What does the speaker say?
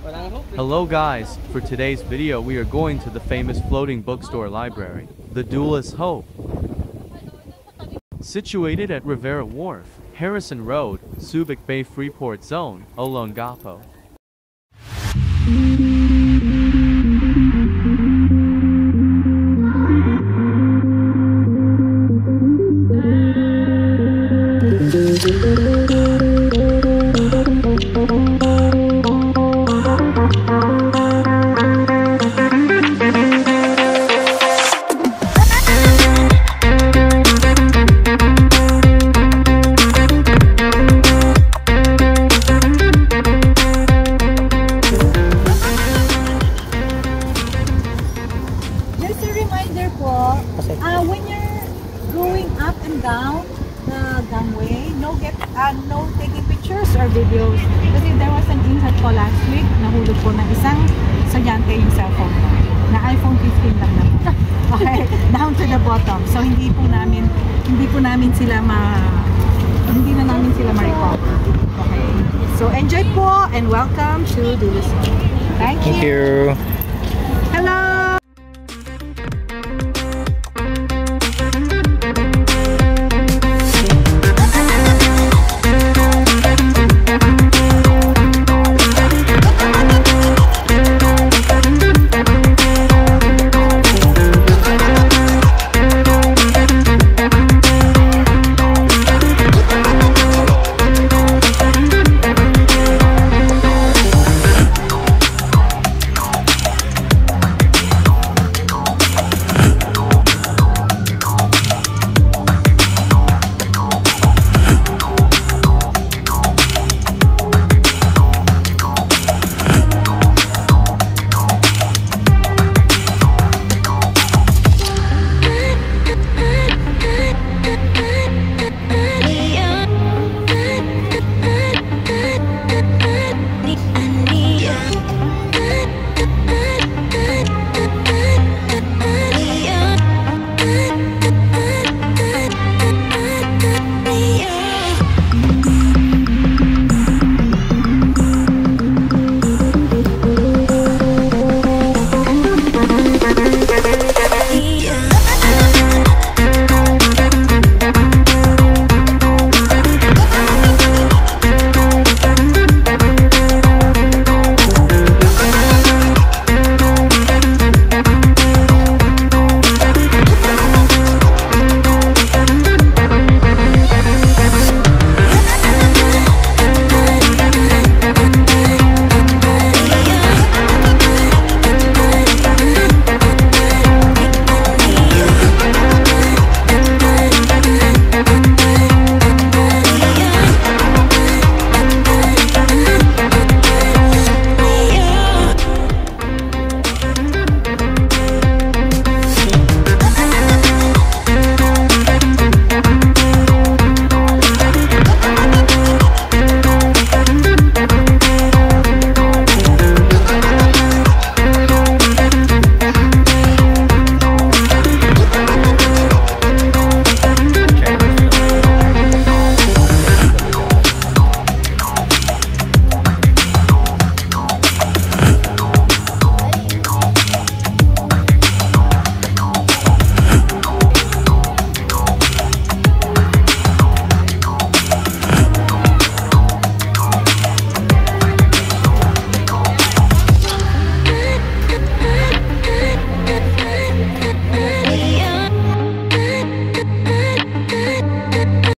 Hello guys, for today's video we are going to the famous floating bookstore library, the Doulos Hope. Situated at Rivera Wharf, Harrison Road, Subic Bay Freeport Zone, Olongapo. When you're going up and down the gangway, no taking pictures or videos. Kasi there was an incident po last week, nahulog po ng isang estudyante yung cellphone na iPhone 15 lang naman. Okay, down to the bottom. So hindi na namin sila ma-recover. Okay. So enjoy po and welcome to Doulos. Thank you. Hello.